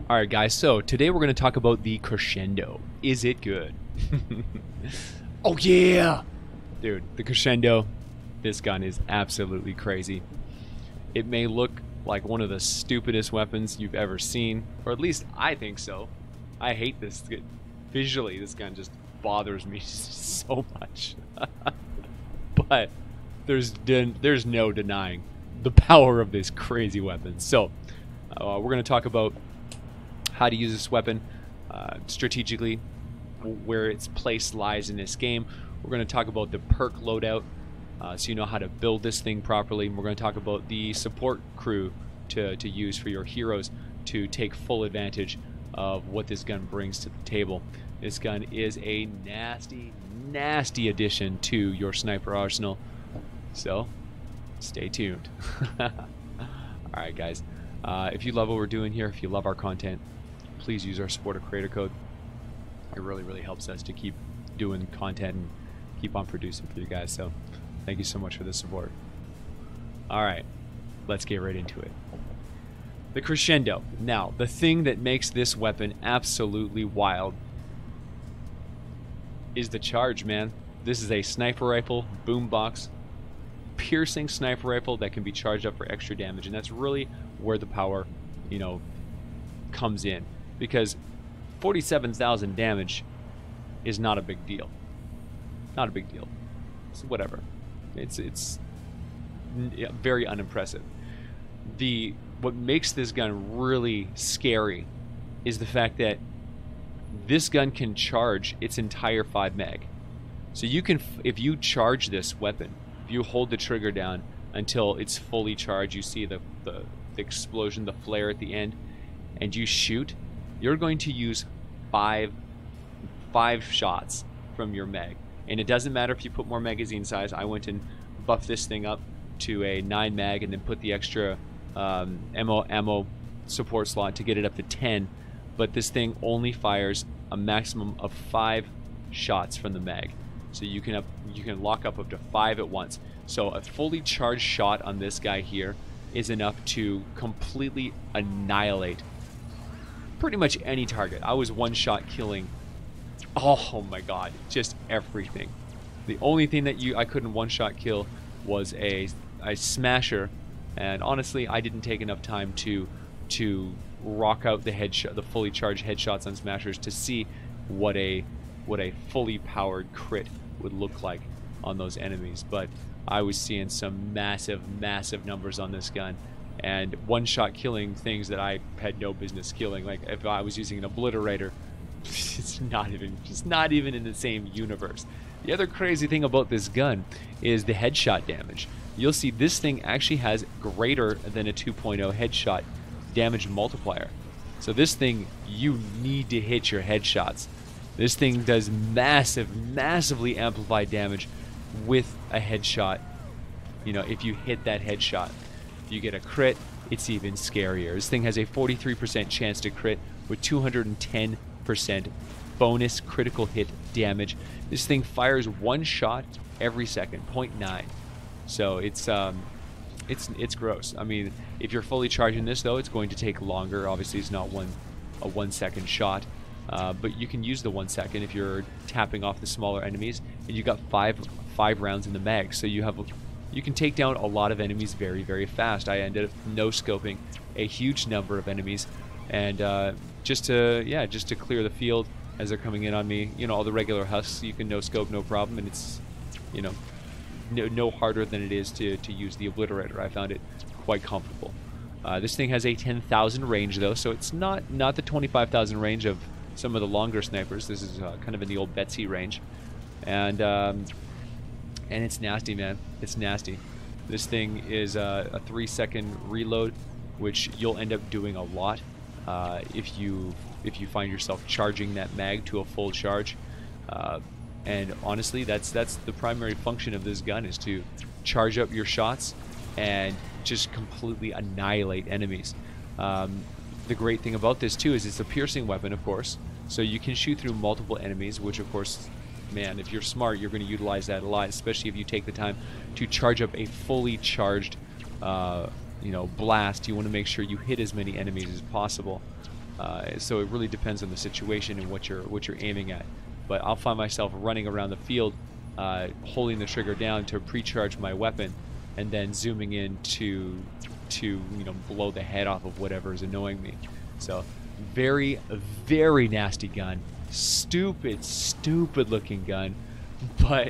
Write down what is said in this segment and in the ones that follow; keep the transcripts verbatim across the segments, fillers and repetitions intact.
Alright guys, so today we're going to talk about the Crescendo. Is it good? Oh yeah! Dude, the Crescendo, this gun is absolutely crazy. It may look like one of the stupidest weapons you've ever seen, or at least I think so. I hate this. Visually, this gun just bothers me so much. But there's there's no denying the power of this crazy weapon. So, uh, we're going to talk about how to use this weapon uh, strategically, where its place lies in this game. We're going to talk about the perk loadout, uh, so you know how to build this thing properly. And we're going to talk about the support crew to, to use for your heroes to take full advantage of what this gun brings to the table. This gun is a nasty, nasty addition to your sniper arsenal. So, stay tuned. Alright guys, uh, if you love what we're doing here, if you love our content, please use our supporter creator code. It really, really helps us to keep doing content and keep on producing for you guys. So thank you so much for the support. Alright, let's get right into it. The Crescendo. Now, the thing that makes this weapon absolutely wild is the charge, man. This is a sniper rifle, boombox, piercing sniper rifle that can be charged up for extra damage. And that's really where the power, you know, comes in. Because forty-seven thousand damage is not a big deal. Not a big deal. It's whatever. It's it's very unimpressive. The what makes this gun really scary is the fact that this gun can charge its entire five mag. So you can, if you charge this weapon, if you hold the trigger down until it's fully charged, you see the, the, the explosion, the flare at the end, and you shoot, you're going to use five five shots from your mag. And it doesn't matter if you put more magazine size. I went and buffed this thing up to a nine mag and then put the extra um, ammo, ammo support slot to get it up to ten. But this thing only fires a maximum of five shots from the mag. So you can have, you can lock up up to five at once. So a fully charged shot on this guy here is enough to completely annihilate pretty much any target. I was one shot killing, oh my god, just everything. The only thing that you I couldn't one shot kill was a, a smasher, and honestly I didn't take enough time to to rock out the headshot, the fully charged headshots on smashers to see what a what a fully powered crit would look like on those enemies. But I was seeing some massive, massive numbers on this gun, and one-shot killing things that I had no business killing. Like if I was using an obliterator, it's not even, just not even in the same universe. The other crazy thing about this gun is the headshot damage. You'll see this thing actually has greater than a two point oh headshot damage multiplier. So this thing, you need to hit your headshots. This thing does massive, massively amplified damage with a headshot. You know, if you hit that headshot. If you get a crit, it's even scarier. This thing has a forty-three percent chance to crit with two hundred ten percent bonus critical hit damage. This thing fires one shot every second, zero point nine. So it's um, it's it's gross. I mean, if you're fully charging this though, it's going to take longer. Obviously, it's not one a one second shot, uh, but you can use the one second if you're tapping off the smaller enemies, and you got five five rounds in the mag. So you have. You can take down a lot of enemies very, very fast. I ended up no-scoping a huge number of enemies, and uh, just to yeah, just to clear the field as they're coming in on me. You know, all the regular husks you can no-scope, no problem, and it's, you know, no, no harder than it is to to use the obliterator. I found it quite comfortable. Uh, this thing has a ten thousand range though, so it's not not the twenty-five thousand range of some of the longer snipers. This is uh, kind of in the old Betsy range, and. Um, And it's nasty, man. It's nasty. This thing is uh, a three second reload, which you'll end up doing a lot uh, if you if you find yourself charging that mag to a full charge. Uh, and honestly, that's that's the primary function of this gun, is to charge up your shots and just completely annihilate enemies. Um, the great thing about this too is it's a piercing weapon, of course, so you can shoot through multiple enemies, which of course, man, if you're smart, you're going to utilize that a lot, especially if you take the time to charge up a fully charged uh, you know, blast. You want to make sure you hit as many enemies as possible. Uh, so it really depends on the situation and what you're what you're aiming at. But I'll find myself running around the field, uh, holding the trigger down to pre-charge my weapon, and then zooming in to to you know blow the head off of whatever is annoying me. So very very nasty gun, stupid stupid looking gun, but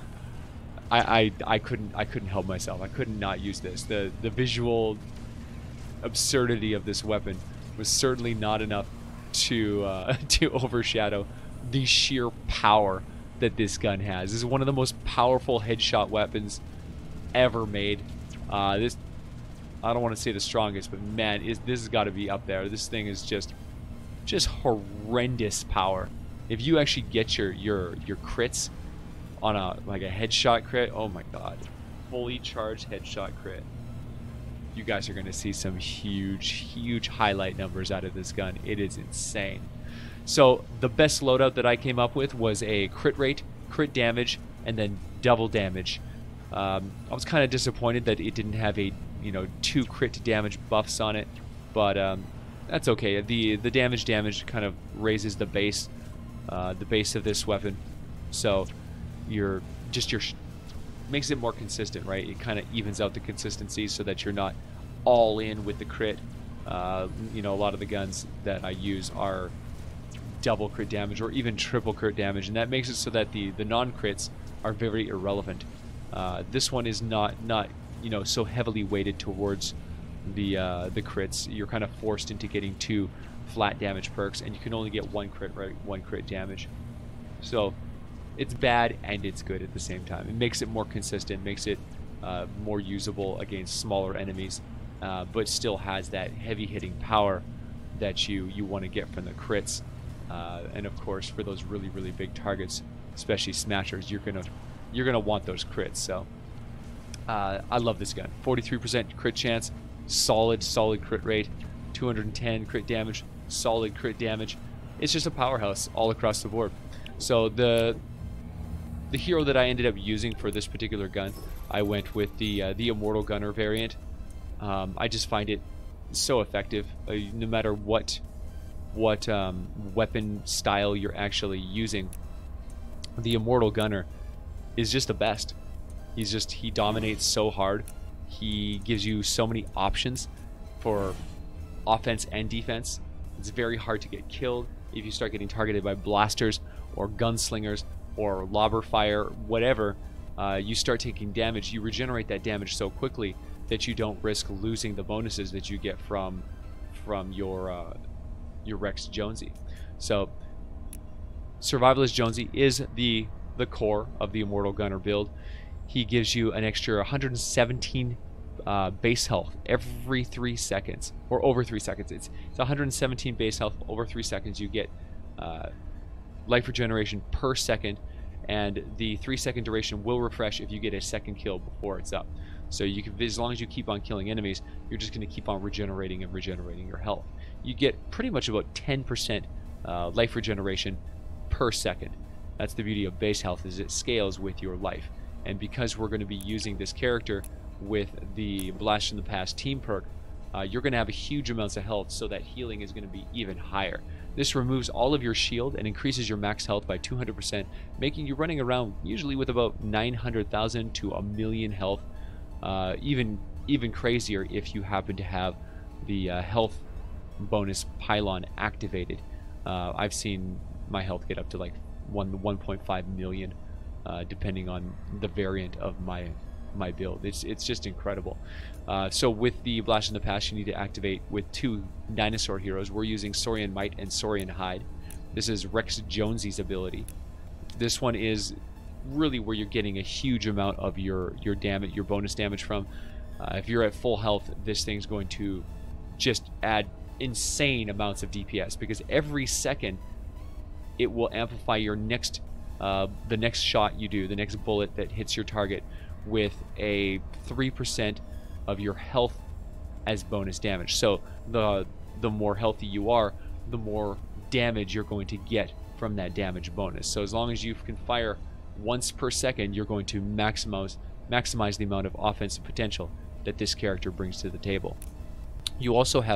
I, I I couldn't I couldn't help myself. I couldn't not use this. The the visual absurdity of this weapon was certainly not enough to uh, to overshadow the sheer power that this gun has. This is one of the most powerful headshot weapons ever made. Uh, this I don't want to say the strongest, but man, is this has got to be up there. This thing is just just horrendous power. If you actually get your your your crits on a like a headshot crit, oh my god, fully charged headshot crit, you guys are going to see some huge, huge highlight numbers out of this gun. It is insane. So the best loadout that I came up with was a crit rate, crit damage, and then double damage. Um, I was kind of disappointed that it didn't have a, you know, two crit damage buffs on it, but um, that's okay. The the damage damage kind of raises the base, uh, the base of this weapon. So you're just your makes it more consistent, right? It kind of evens out the consistency so that you're not all in with the crit. Uh, you know, a lot of the guns that I use are double crit damage or even triple crit damage, and that makes it so that the the non-crits are very irrelevant. Uh, this one is not not you know so heavily weighted towards the uh, the crits. You're kind of forced into getting two flat damage perks, and you can only get one crit right, one crit damage. So it's bad and it's good at the same time. It makes it more consistent, makes it uh, more usable against smaller enemies, uh, but still has that heavy hitting power that you you want to get from the crits. Uh, and of course, for those really really big targets, especially smashers, you're gonna you're gonna want those crits. So uh, I love this gun. forty-three percent crit chance, solid solid crit rate, two hundred ten crit damage, solid crit damage. It's just a powerhouse all across the board. So the The hero that I ended up using for this particular gun, I went with the uh, the Immortal Gunner variant. Um, I just find it so effective, uh, no matter what what um, weapon style you're actually using. The Immortal Gunner is just the best. He's just he dominates so hard. He gives you so many options for offense and defense. It's very hard to get killed if you start getting targeted by blasters or gunslingers or lobber fire, whatever. Uh, you start taking damage, you regenerate that damage so quickly that you don't risk losing the bonuses that you get from from your uh, your Rex Jonesy. So Survivalist Jonesy is the the core of the Immortal Gunner build. He gives you an extra one hundred seventeen uh, base health every three seconds, or over three seconds. It's, it's one hundred seventeen base health over three seconds. You get uh, life regeneration per second, and the three second duration will refresh if you get a second kill before it's up. So you can, as long as you keep on killing enemies, you're just going to keep on regenerating and regenerating your health. You get pretty much about ten percent uh, life regeneration per second. That's the beauty of base health, is it scales with your life. And because we're going to be using this character with the Blast from the Past team perk, uh, you're going to have a huge amounts of health, so that healing is going to be even higher. This removes all of your shield and increases your max health by two hundred percent, making you running around usually with about nine hundred thousand to a million health. Uh, even even crazier if you happen to have the uh, health bonus pylon activated. Uh, I've seen my health get up to like one 1.5 million, uh, depending on the variant of my my build. It's it's just incredible. Uh, so with the Blast in the Past, you need to activate with two dinosaur heroes. We're using Saurian Might and Saurian Hide. This is Rex Jonesy's ability. This one is really where you're getting a huge amount of your your damage, your bonus damage from. Uh, if you're at full health, this thing's going to just add insane amounts of D P S, because every second it will amplify your next uh, the next shot you do, the next bullet that hits your target, with a three percent of your health as bonus damage. So the the more healthy you are, the more damage you're going to get from that damage bonus. So as long as you can fire once per second, you're going to maximize maximize the amount of offensive potential that this character brings to the table. You also have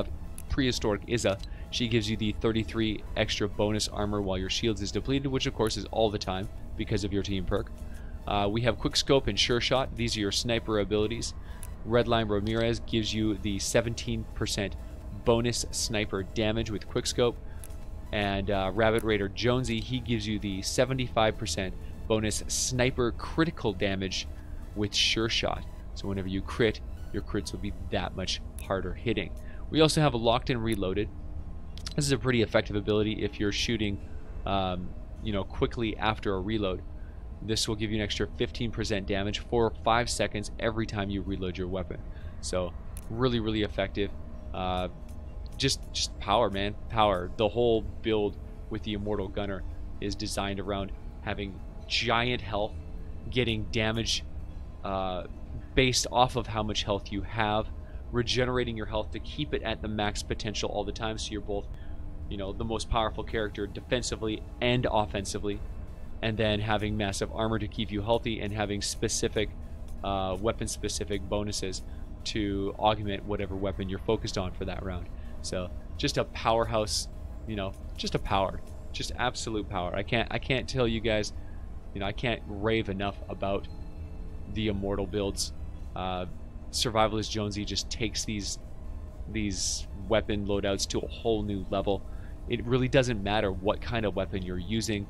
Prehistoric Izza. She gives you the thirty-three extra bonus armor while your shields is depleted, which of course is all the time because of your team perk. Uh, we have Quickscope and Sure Shot. These are your sniper abilities. Redline Ramirez gives you the seventeen percent bonus sniper damage with Quickscope. And uh, Rabbit Raider Jonesy, he gives you the seventy-five percent bonus sniper critical damage with Sure Shot. So whenever you crit, your crits will be that much harder hitting. We also have a Locked and Reloaded. This is a pretty effective ability if you're shooting um, you know, quickly after a reload. This will give you an extra fifteen percent damage for five seconds every time you reload your weapon. So really, really effective. Uh, just, just power, man. Power. The whole build with the Immortal Gunner is designed around having giant health, getting damage uh, based off of how much health you have, regenerating your health to keep it at the max potential all the time, so you're both, you know, the most powerful character defensively and offensively, and then having massive armor to keep you healthy, and having specific uh, weapon specific bonuses to augment whatever weapon you're focused on for that round. So just a powerhouse, you know, just a power, just absolute power. I can't I can't tell you guys, you know, I can't rave enough about the Immortal builds. uh, Survivalist Jonesy just takes these these weapon loadouts to a whole new level. It really doesn't matter what kind of weapon you're using.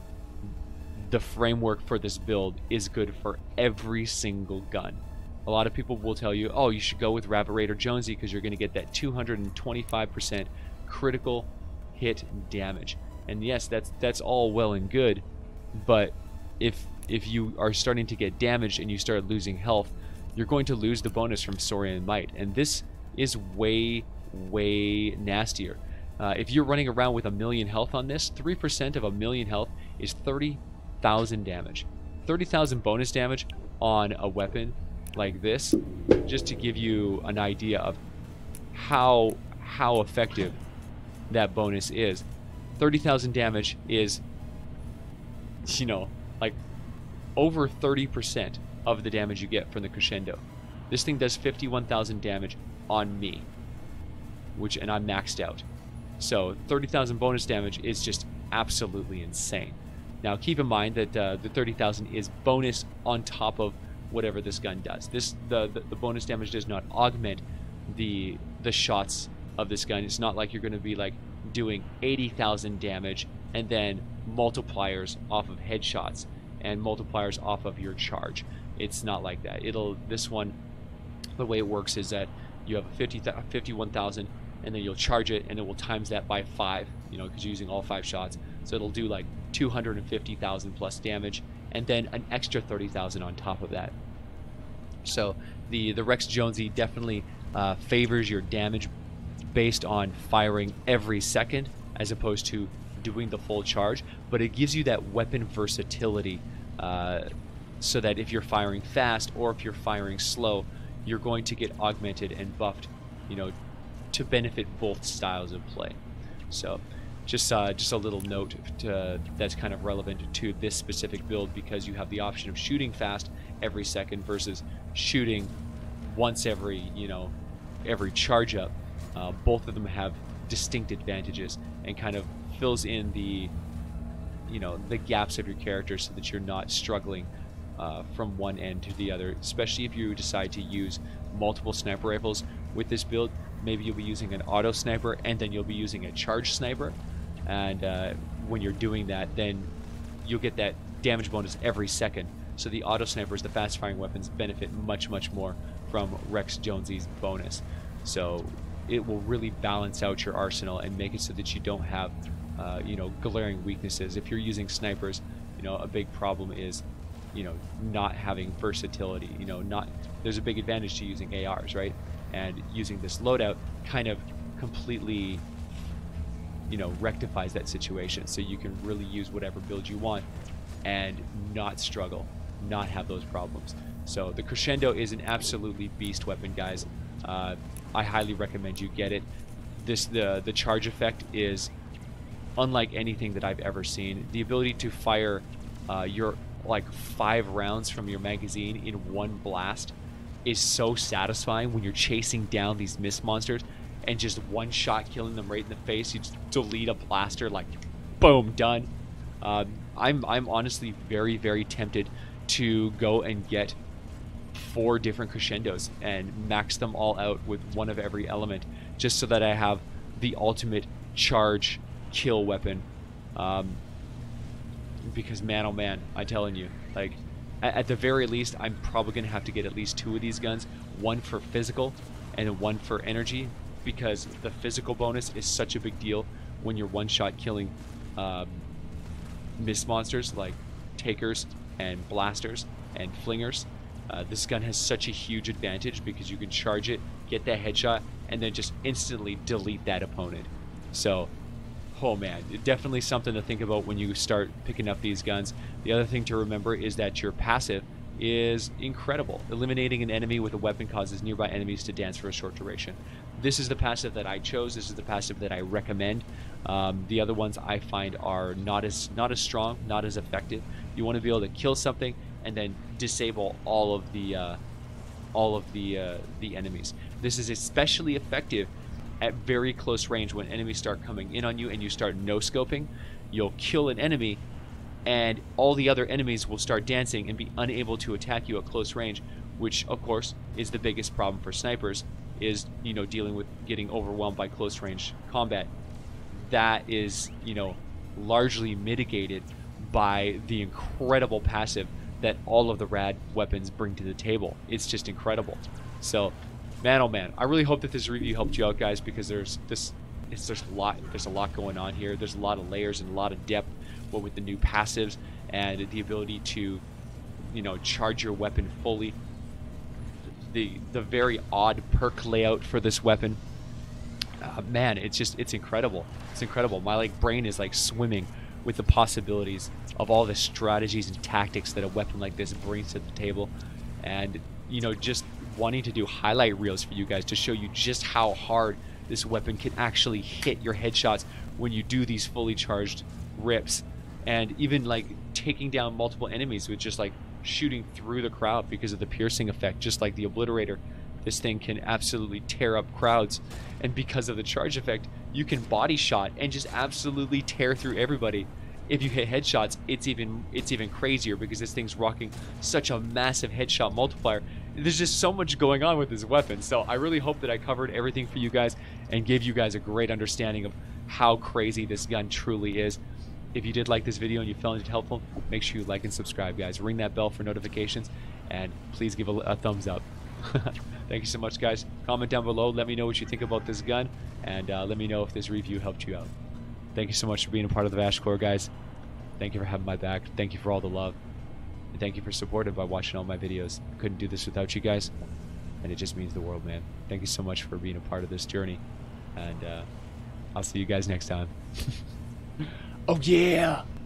The framework for this build is good for every single gun. A lot of people will tell you, oh, you should go with Rabbit Raider Jonesy because you're going to get that two hundred twenty-five percent critical hit damage. And yes, that's that's all well and good, but if if you are starting to get damaged and you start losing health, you're going to lose the bonus from Saurian Might, and this is way, way nastier. Uh, if you're running around with a million health on this, three percent of a million health is thirty thousand damage. thirty thousand bonus damage on a weapon like this, just to give you an idea of how how effective that bonus is. thirty thousand damage is, you know, like over thirty percent of the damage you get from the Crescendo. This thing does fifty-one thousand damage on me, which, and I'm maxed out. So thirty thousand bonus damage is just absolutely insane. Now keep in mind that uh, the thirty thousand is bonus on top of whatever this gun does. This the, the the bonus damage does not augment the the shots of this gun. It's not like you're going to be like doing eighty thousand damage and then multipliers off of headshots and multipliers off of your charge. It's not like that. It'll this one, the way it works is that you have a fifty, fifty-one thousand, and then you'll charge it, and it will times that by five, you know, because you're using all five shots. So it'll do like two hundred fifty thousand plus damage, and then an extra thirty thousand on top of that. So the the Rex Jonesy definitely uh, favors your damage based on firing every second as opposed to doing the full charge, but it gives you that weapon versatility, uh, so that if you're firing fast or if you're firing slow, you're going to get augmented and buffed, you know, to benefit both styles of play. So just uh, just a little note to, that's kind of relevant to this specific build, because you have the option of shooting fast every second versus shooting once every, you know, every charge up. Uh, both of them have distinct advantages and kind of fills in the, you know, the gaps of your character so that you're not struggling uh, from one end to the other, especially if you decide to use multiple sniper rifles with this build. Maybe you'll be using an auto sniper and then you'll be using a charge sniper, and uh, when you're doing that, then you'll get that damage bonus every second. So the auto snipers, the fast firing weapons, benefit much much more from Rex Jonesy's bonus. So it will really balance out your arsenal and make it so that you don't have uh, you know, glaring weaknesses. If you're using snipers, you know, a big problem is, you know, not having versatility. You know, not there's a big advantage to using A Rs, right? And using this loadout kind of completely, you know, rectifies that situation, so you can really use whatever build you want and not struggle, not have those problems. So the Crescendo is an absolutely beast weapon, guys. Uh, I highly recommend you get it. This the the charge effect is unlike anything that I've ever seen. The ability to fire uh, your like five rounds from your magazine in one blast is so satisfying when you're chasing down these mist monsters and just one shot killing them right in the face. You just delete a blaster, like, boom, done. Um, I'm, I'm honestly very, very tempted to go and get four different crescendos and max them all out with one of every element, just so that I have the ultimate charge kill weapon. Um, because man, oh man, I'm telling you, like, at, at the very least, I'm probably gonna have to get at least two of these guns, one for physical and one for energy, because the physical bonus is such a big deal when you're one-shot killing um, mist monsters like takers and blasters and flingers. Uh, this gun has such a huge advantage because you can charge it, get that headshot, and then just instantly delete that opponent. So, oh man, definitely something to think about when you start picking up these guns. The other thing to remember is that your passive is incredible. Eliminating an enemy with a weapon causes nearby enemies to dance for a short duration. This is the passive that I chose. This is the passive that I recommend. Um, the other ones I find are not as not as strong, not as effective. You want to be able to kill something and then disable all of the uh, all of the uh, the enemies. This is especially effective at very close range when enemies start coming in on you and you start no-scoping. You'll kill an enemy and all the other enemies will start dancing and be unable to attack you at close range, which of course is the biggest problem for snipers, is, you know, dealing with getting overwhelmed by close range combat. That is, you know, largely mitigated by the incredible passive that all of the rad weapons bring to the table. It's just incredible. So, man, oh man, I really hope that this review helped you out, guys, because there's this, it's there's a lot, there's a lot going on here. There's a lot of layers and a lot of depth, what with the new passives and the ability to, you know, charge your weapon fully. The the very odd perk layout for this weapon. Uh, man, it's just it's incredible. It's incredible. My like brain is like swimming with the possibilities of all the strategies and tactics that a weapon like this brings to the table, and you know, just wanting to do highlight reels for you guys to show you just how hard this weapon can actually hit your headshots when you do these fully charged rips, and even like taking down multiple enemies with just like shooting through the crowd because of the piercing effect. Just like the Obliterator, this thing can absolutely tear up crowds, and because of the charge effect, you can body shot and just absolutely tear through everybody. If you hit headshots, it's even it's even crazier because this thing's rocking such a massive headshot multiplier. There's just so much going on with this weapon. So I really hope that I covered everything for you guys and gave you guys a great understanding of how crazy this gun truly is. If you did like this video and you found it helpful, make sure you like and subscribe, guys. Ring that bell for notifications, and please give a, a thumbs up. Thank you so much, guys. Comment down below. Let me know what you think about this gun, and uh, let me know if this review helped you out. Thank you so much for being a part of the Vash Corps, guys. Thank you for having my back. Thank you for all the love. And thank you for supporting by watching all my videos. I couldn't do this without you guys, and it just means the world, man. Thank you so much for being a part of this journey, and uh, I'll see you guys next time. Oh yeah!